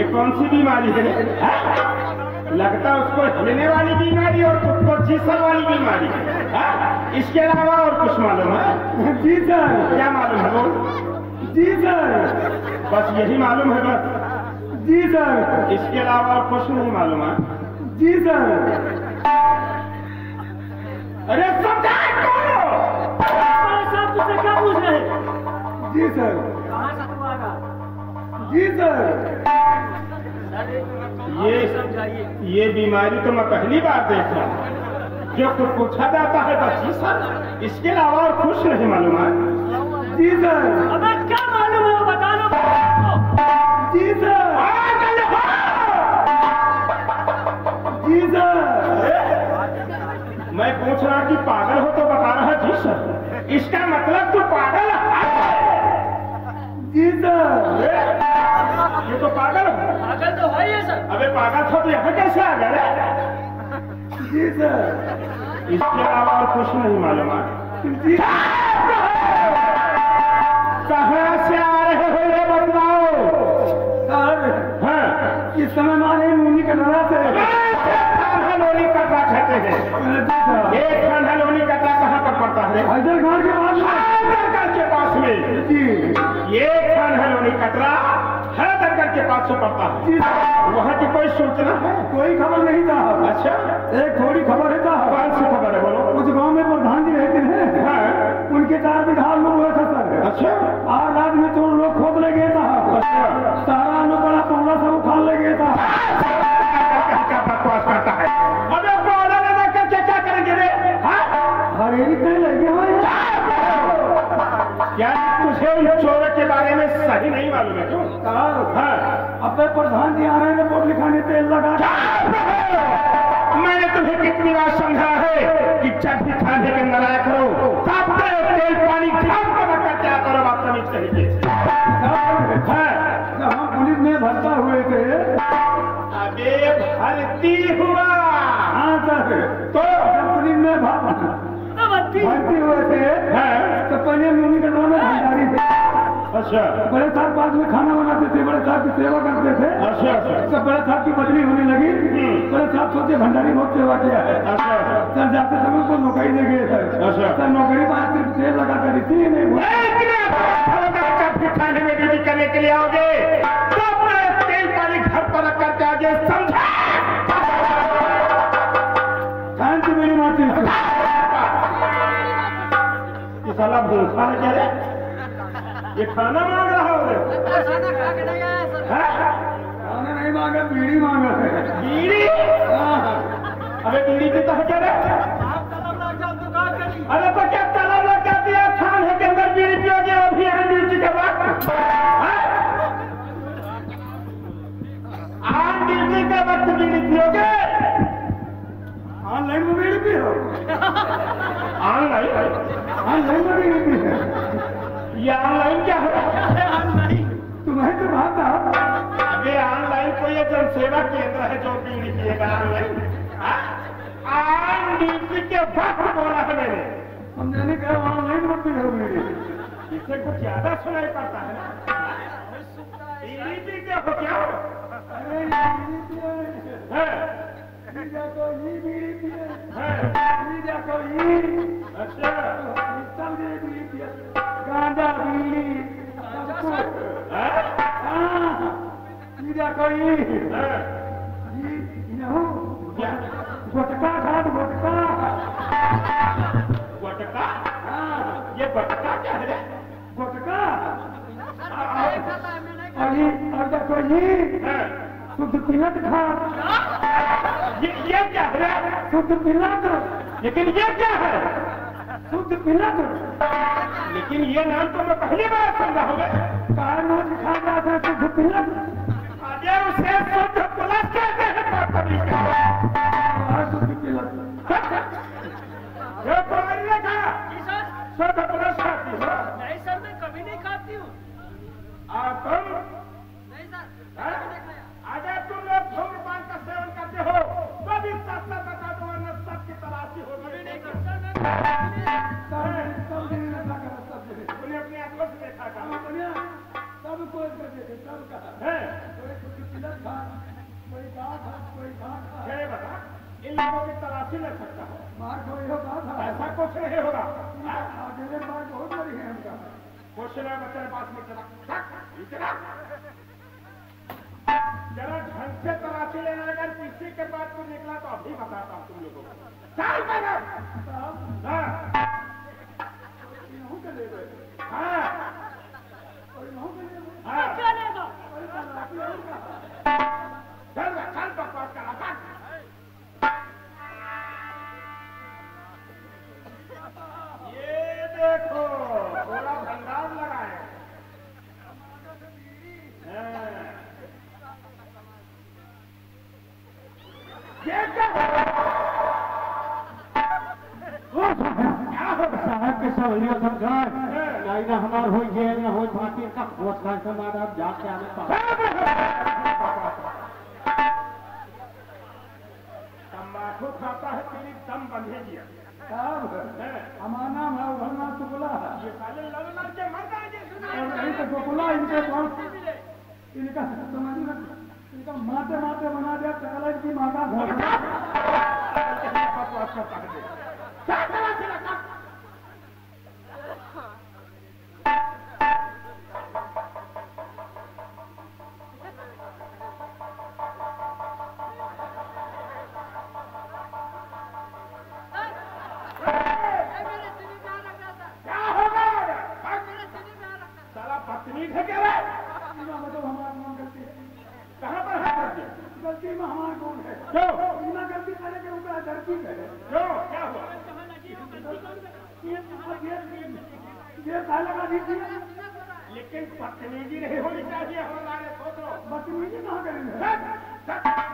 ये कौन सी बीमारी है? लगता उसको हिलने वाली बीमारी और तुमको चीसल वाली बीमारी है। इसके अलावा और कुछ मालूम है? जी सर। क्या मालूम है बोल? जी सर। बस यही मालूम है बस? जी सर। इसके अलावा और कुछ नहीं मालूम है? जी सर। अरे समझा साहब तुझसे क्या पूछ रहे हैं? जी सर। कहाँ से तू आगा? जी सर। ये बीमारी तो मैं पहली बार देख रहा हूँ। जो कुछ पूछा जाता है बस ही सर, इसके अलावा और कुछ नहीं मालूम है? जी सर। अबे क्या मालूम है वो बता दो। जी सर। जी सर। मैं पूछ रहा कि पागल हो तो बता रहा जी सर। इसका मतलब तू पागल है? जी सर। ये तो पागल है। पागल तो है ये सर। अबे पागल था तो यहाँ कैसे आ गया? जी सर। इसके अलावा और कुछ नहीं मालूम है? जी। कहाँ से आ रहे हो ये बतलाओ। सर हाँ, इस समय मारे मुनि कटरा से। लोनी कटरा कहते हैं। ये खाना लोनी कटरा कहाँ पर पड़ता है? हैदरगढ़ के पास हैदरगढ़ के पास में। जी। ये खाना लोनी कटरा हैदरगढ़ के पास से पड़ता है। जी। वहाँ की कोई सूचना है? कोई खबर नहीं था। अच्छा, एक थोड़ी खबर है था। कौन सी खबर है बोलो? उस गांव में प्रधान जी रहते हैं। हाँ। उनके 4 बिघा लोग हुए था सर। अच्छा। और रात में 3 लोग खोद ले गए था। अच्छा। सारा अनुपड़ा पौधा सब उखाड़ ले गया था। क्या बकवास करता है? अबे पौधा लगा करके क्या करेंगे रे? अरे इतने लगे हुए क्या तुझे उन चोरों के बारे में सही नहीं मालूम है क्यों? हाँ। अपने प्रधान जी आ रहे हैं रिपोर्ट लिखाने, तेल लगा। मैंने तुम्हें कितनी बार समझा है कि जब भी खाने के अंदर आया करो तब तेल पानी घाट पर रखकर क्या करो बदतमीज तरीके से। जब हम पुलिस में भर्ता हुए थे। अबे भर्ती हुआ? हाँ सर। तो जब पुलिस में भर्ती हुए थे तो पहले मुनि कटरा में भंडारी थे। अच्छा। बड़े साहब बाद में खाना बनाते थे, बड़े साहब की सेवा करते थे। अच्छा अच्छा। तो बड़े साहब की बदली होने लगी। बड़े साहब सोचे भंडारी बहुत सेवा किया है। अच्छा अच्छा। सर जाते समय को नौकरी दे गए थे। अच्छा। सर नौकरी पास सिर्फ तेल लगा कर इसी नहीं हुआ। खाने में ड्यूटी करने के लिए आओगे तो अपना तेल पानी घर पर रख करके आगे समझा। Thank you very much. ये साला भूखा है क्या रे? ये खाना मांग रहा हो? खाना नहीं मांगा, बीड़ी मांगा है। बीड़ी? अबे बीड़ी पीता है क्या रे? अरे तो क्या तलब लग जाती है खाने के अंदर बीड़ी पियोगे अभी यहाँ ड्यूटी के वक्त? आज ड्यूटी के वक्त बीड़ी पियोगे? ऑनलाइन में बीड़ी पियो। ऑनलाइन? ऑनलाइन में बीड़ी पियो। ये ऑनलाइन क्या है? तुम्हें तो बात है। अबे ऑनलाइन कोई जन सेवा केंद्र है जो बीड़ी पिएगा ऑनलाइन? ड्यूटी के वक्त बोला है मैंने। हमने कहा ऑनलाइन मत पियो बीड़ी। इससे कुछ ज्यादा सुनाई पड़ता है ना? बीड़ी पीते हो क्या? अरे बीड़ी पियो। बीड़ी पियो। अच्छा। सब बीड़ी पियो। गांजा बीड़ी कोई गुटका खा गुटका। गुटका? ये गुटका क्या है? गुटका और देखो ये शुद्ध पिलट खा। ये क्या है? शुद्ध पिलट। लेकिन ये क्या है? शुद्ध पिलट। लेकिन ये नाम तो मैं पहली बार समझा हूँ। कारण लिखा जाता है शुद्ध पिलट। अरे उसे शुद्ध प्लस कहते हैं। शुद्ध पिलट ये पढ़ाई नहीं था। शुद्ध प्लस खाती हो? नहीं सर, मैं कभी नहीं खाती हूँ। तुम? नहीं सर, अगर तुम लोग धूम्रपान का सेवन करते हो तो भी सस्ता बता दो वरना सबकी तलाशी हो गई। उन्हें अपनी आंखों से देखा था। सब कोई सब कहा है कोई कहा ये बता, इन लोगों की तलाशी ले सकता है। मार कोई होगा था ऐसा कुछ नहीं होगा। अकेले मार बहुत बड़ी है हमका कुछ नहीं बच्चे पास में चला इतना जरा ढंग से तलाशी लेना। अगर किसी के बाद तू निकला तो अभी बताता हूँ तुम लोगों को। चल मैडम। हाँ इन्हों के ले गए हाँ और इन्हों के ले गए हाँ चलेगा। और तलाशी होगा चल बकवास करा कर। ये देखो पूरा भंडार लगा है। ये क्या साहब के सवलियों समझाए नहीं ना हमार हो जेल न हो फांसी का बहुत खान से मारा अब जाके आने तम्बाकू खाता है तेरी दम बंधे दिया। साहब हमारा नाम है उभरना सुबला ये साले लड़ लड़ के मर जाएंगे। और नहीं तो गोकुला इनके पास इनका समझ में इनका माते माते बना दिया चकला की माता घर बकवास करता है। चल चला चला चल। मेरे सीने पे हाथ रख रहा था। क्या होगा मेरे सीने पे हाथ रखा। साला बदतमीज है क्या रे? मतलब हमारा नाम गलती है कहाँ पर है गलती? गलती में हमारा कौन है क्यों बिना गलती करे के ऊपर धरती करे क्यों क्या हुआ? कहाँ लगी हो गलती कौन ये पहले का दीजिए लेकिन बदतमीजी नहीं होनी चाहिए हमारे सोच लो। बदतमीजी कहाँ करेंगे चल, चल।